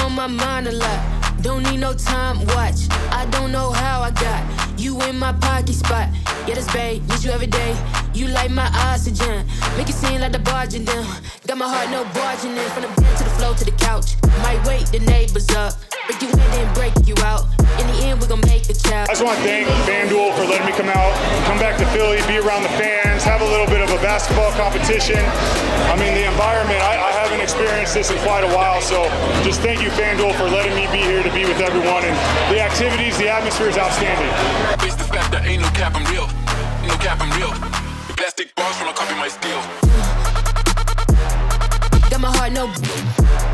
on my mind a lot. Don't need no time watch. I don't know how I got you in my pocket spot. Yeah, that's babe, need you every day. You like my oxygen, make it seem like the barging down. Got my heart no barging in. From the bed to the floor to the couch. Might wake the neighbors up, break you in and break you out. In the end, we gon' make a child. I just want to thank FanDuel for letting me come out, come back to Philly, be around the fans, have a little bit of a basketball competition. I mean, the environment, I haven't experienced this in quite a while, so just thank you, FanDuel, for letting me be here to be with everyone. And the activities, the atmosphere is outstanding. Face the fact that ain't no cap, I'm real. No cap, I'm real. The plastic bars from a copy my steel. Got my heart no